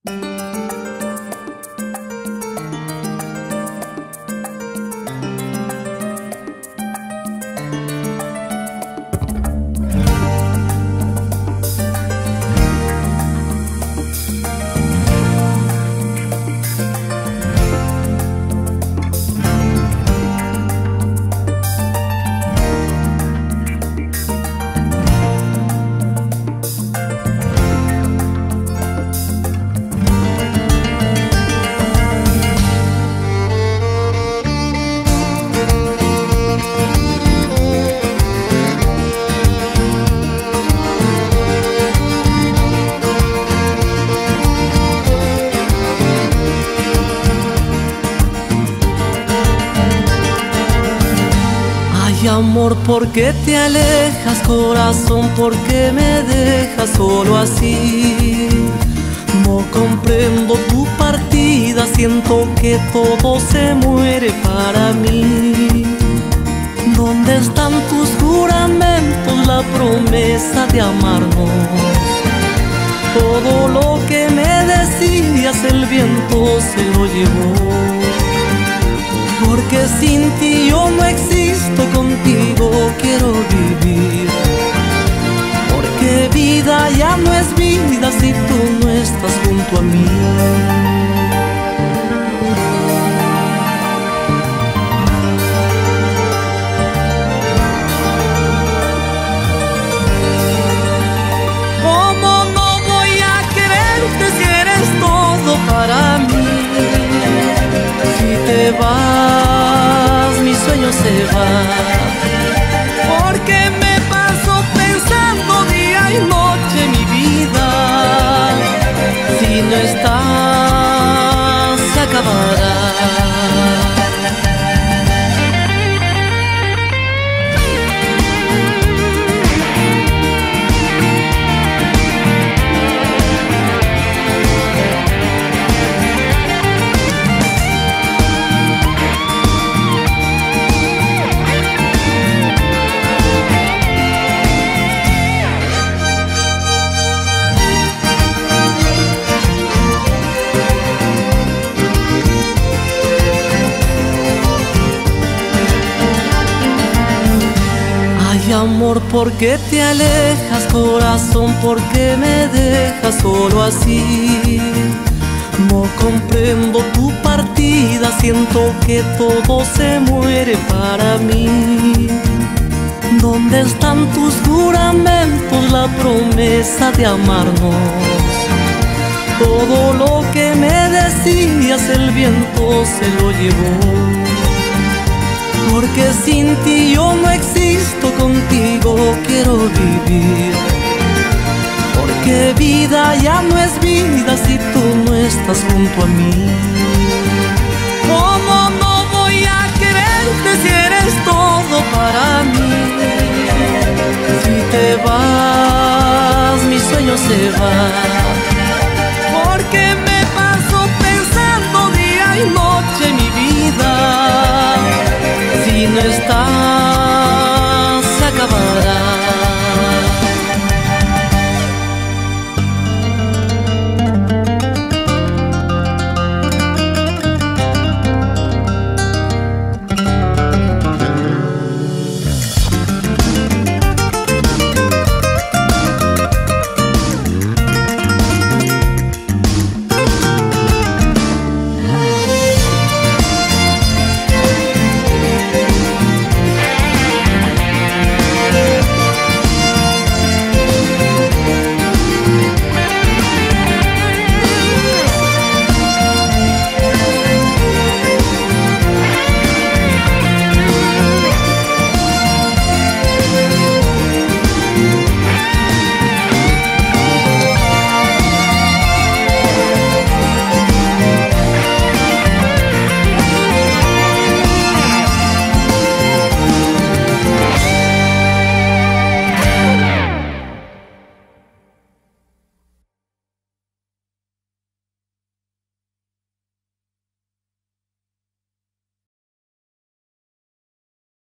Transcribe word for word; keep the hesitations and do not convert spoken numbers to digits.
Amor, ¿por qué te alejas? Corazón, ¿por qué me dejas solo así? No comprendo tu partida, siento que todo se muere para mí. ¿Dónde están tus juramentos, la promesa de amarnos? Todo lo que me decías el viento se lo llevó. Porque sin ti yo no existo, contigo quiero vivir. Porque vida ya no es vida si tú no estás junto a mí. ¿Cómo no voy a quererte si eres todo para mí? Si te vas, mi sueño se va. Porque me paso pensando día y noche mi vida. Si no estás, se acabará. Amor, ¿por qué te alejas? Corazón, ¿por qué me dejas solo así? No comprendo tu partida, siento que todo se muere para mí. ¿Dónde están tus juramentos, la promesa de amarnos? Todo lo que me decías el viento se lo llevó. Porque sin ti yo no existo, contigo quiero vivir. Porque vida ya no es vida si tú no estás junto a mí. ¿Cómo no voy a quererte si eres todo para mí? Si te vas, mi sueño se va.